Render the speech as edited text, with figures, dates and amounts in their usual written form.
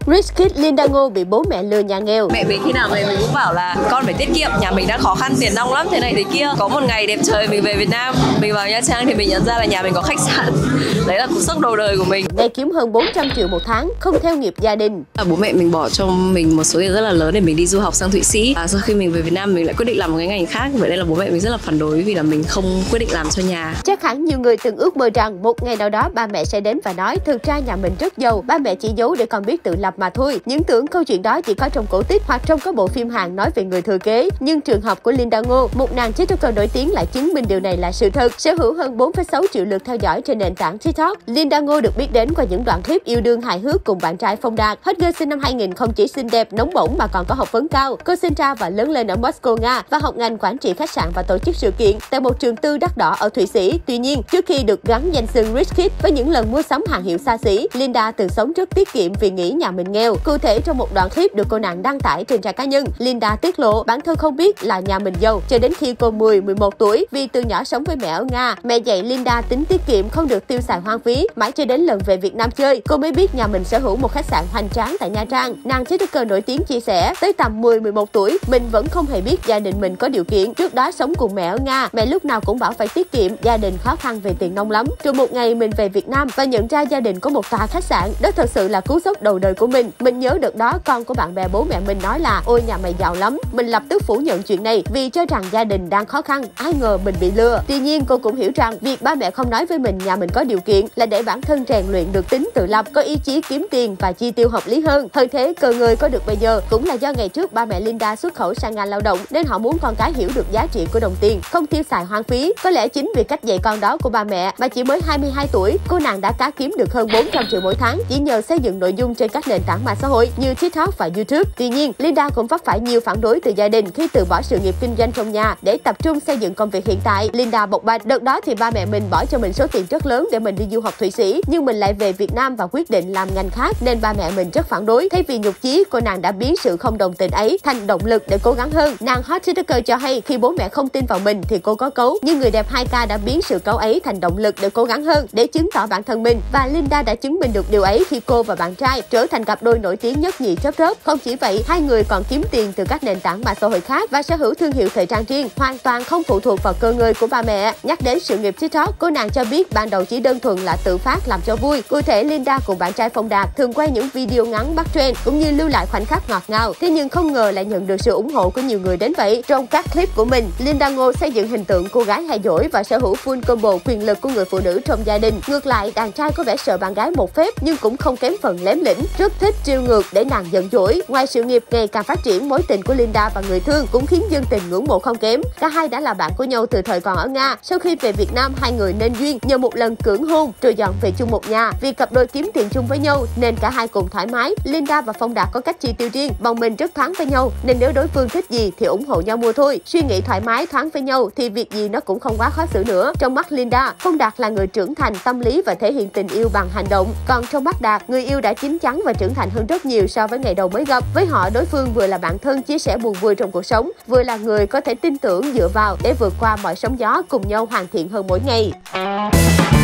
Rich Kid Linda Ngô bị bố mẹ lừa nhà nghèo. Mẹ mình khi nào về mình cũng bảo là con phải tiết kiệm, nhà mình đang khó khăn, tiền nong lắm, thế này thế kia. Có một ngày đẹp trời mình về Việt Nam, mình vào Nha Trang thì mình nhận ra là nhà mình có khách sạn. Đấy là cuộc sống đầu đời của mình. Để kiếm hơn 400 triệu một tháng, không theo nghiệp gia đình. Bố mẹ mình bỏ cho mình một số tiền rất là lớn để mình đi du học sang Thụy Sĩ. Sau khi mình về Việt Nam mình lại quyết định làm một cái ngành khác. Vậy nên là bố mẹ mình rất là phản đối vì là mình không quyết định làm cho nhà. Chắc hẳn nhiều người từng ước mơ rằng một ngày nào đó ba mẹ sẽ đến và nói thực ra nhà mình rất giàu, ba mẹ chỉ giấu để con biết tự lập mà thôi. Những tưởng câu chuyện đó chỉ có trong cổ tích hoặc trong các bộ phim Hàn nói về người thừa kế. Nhưng trường hợp của Linda Ngô, một nàng TikToker nổi tiếng lại chứng minh điều này là sự thật. Sở hữu hơn 4,6 triệu lượt theo dõi trên nền tảng TikTok, Linda Ngô được biết đến qua những đoạn clip yêu đương hài hước cùng bạn trai Phong Đạt. Hot girl sinh năm 2000 không chỉ xinh đẹp, nóng bỏng mà còn có học vấn cao. Cô sinh ra và lớn lên ở Moscow, Nga và học ngành quản trị khách sạn và tổ chức sự kiện tại một trường tư đắt đỏ ở Thụy Sĩ. Tuy nhiên, trước khi được gắn danh xưng Rich Kid với những lần mua sắm hàng hiệu xa xỉ, Linda từng sống rất tiết kiệm vì nghĩ nhà mình nghèo. Cụ thể, trong một đoạn clip được cô nàng đăng tải trên trang cá nhân, Linda tiết lộ bản thân không biết là nhà mình giàu cho đến khi cô 10-11 tuổi. Vì từ nhỏ sống với mẹ ở Nga, mẹ dạy Linda tính tiết kiệm, không được tiêu xài hoang phí. Mãi cho đến lần về Việt Nam chơi, cô mới biết nhà mình sở hữu một khách sạn hoành tráng tại Nha Trang. Nàng TikToker nổi tiếng chia sẻ, tới tầm 10-11 tuổi, mình vẫn không hề biết gia đình mình có điều kiện. Trước đó sống cùng mẹ ở Nga, mẹ lúc nào cũng bảo phải tiết kiệm, gia đình khó khăn về tiền nong lắm. Rồi một ngày mình về Việt Nam và nhận ra gia đình có một tòa khách sạn, đó thật sự là cú sốc đầu đời của mình. Mình nhớ đợt đó con của bạn bè bố mẹ mình nói là ôi nhà mày giàu lắm. Mình lập tức phủ nhận chuyện này vì cho rằng gia đình đang khó khăn, ai ngờ mình bị lừa. Tuy nhiên cô cũng hiểu rằng việc ba mẹ không nói với mình nhà mình có điều kiện là để bản thân rèn luyện được tính tự lập, có ý chí kiếm tiền và chi tiêu hợp lý hơn. Hơn thế, cơ ngơi có được bây giờ cũng là do ngày trước ba mẹ Linda xuất khẩu sang Nga lao động nên họ muốn con cái hiểu được giá trị của đồng tiền, không tiêu xài hoang phí. Có lẽ chính vì cách dạy con đó của ba mẹ mà chỉ mới 22 tuổi, cô nàng đã cá kiếm được hơn 400 triệu mỗi tháng chỉ nhờ xây dựng nội dung trên các nền tảng mạng xã hội như TikTok và YouTube. Tuy nhiên, Linda cũng vấp phải nhiều phản đối từ gia đình khi từ bỏ sự nghiệp kinh doanh trong nhà để tập trung xây dựng công việc hiện tại. Linda bộc bạch, đợt đó thì ba mẹ mình bỏ cho mình số tiền rất lớn để mình đi du học Thụy Sĩ, nhưng mình lại về Việt Nam và quyết định làm ngành khác nên ba mẹ mình rất phản đối. Thay vì nhục chí, cô nàng đã biến sự không đồng tình ấy thành động lực để cố gắng hơn. Nàng hot TikToker cho hay khi bố mẹ không tin vào mình thì cô có cấu, nhưng người đẹp 2K đã biến sự cấu ấy thành động lực để cố gắng hơn, để chứng tỏ bản thân mình. Và Linda đã chứng minh được điều ấy khi cô và bạn trai trở thành cặp đôi nổi tiếng nhất nhì chớp chớp. Không chỉ vậy, hai người còn kiếm tiền từ các nền tảng mạng xã hội khác và sở hữu thương hiệu thời trang riêng, hoàn toàn không phụ thuộc vào cơ ngơi của ba mẹ. Nhắc đến sự nghiệp TikTok, cô nàng cho biết ban đầu chỉ đơn thuần là tự phát làm cho vui. Cụ thể, Linda cùng bạn trai Phong Đạt thường quay những video ngắn bắt trend cũng như lưu lại khoảnh khắc ngọt ngào. Thế nhưng không ngờ lại nhận được sự ủng hộ của nhiều người đến vậy. Trong các clip của mình, Linda Ngô xây dựng hình tượng cô gái hay giỏi và sở hữu full combo quyền lực của người phụ nữ trong gia đình. Ngược lại, đàn trai có vẻ sợ bạn gái một phép nhưng cũng không kém phần lém lĩnh, rất thích trêu ngược để nàng giận dỗi. Ngoài sự nghiệp ngày càng phát triển, mối tình của Linda và người thương cũng khiến dân tình ngưỡng mộ không kém. Cả hai đã là bạn của nhau từ thời còn ở Nga. Sau khi về Việt Nam, hai người nên duyên nhờ một lần cưỡng hôn rồi dọn về chung một nhà. Vì cặp đôi kiếm tiền chung với nhau nên cả hai cùng thoải mái. Linda và Phong Đạt có cách chi tiêu riêng, bọn mình rất thoáng với nhau nên nếu đối phương thích gì thì ủng hộ nhau mua thôi. Suy nghĩ thoải mái thoáng với nhau thì việc gì nó cũng không quá khó xử nữa. Trong mắt Linda, Phong Đạt là người trưởng thành, tâm lý và thể hiện tình yêu bằng hành động. Còn trong mắt Đạt, người yêu đã chín chắn và trưởng thành hơn rất nhiều so với ngày đầu mới gặp. Với họ, đối phương vừa là bạn thân chia sẻ buồn vui trong cuộc sống, vừa là người có thể tin tưởng dựa vào để vượt qua mọi sóng gió, cùng nhau hoàn thiện hơn mỗi ngày.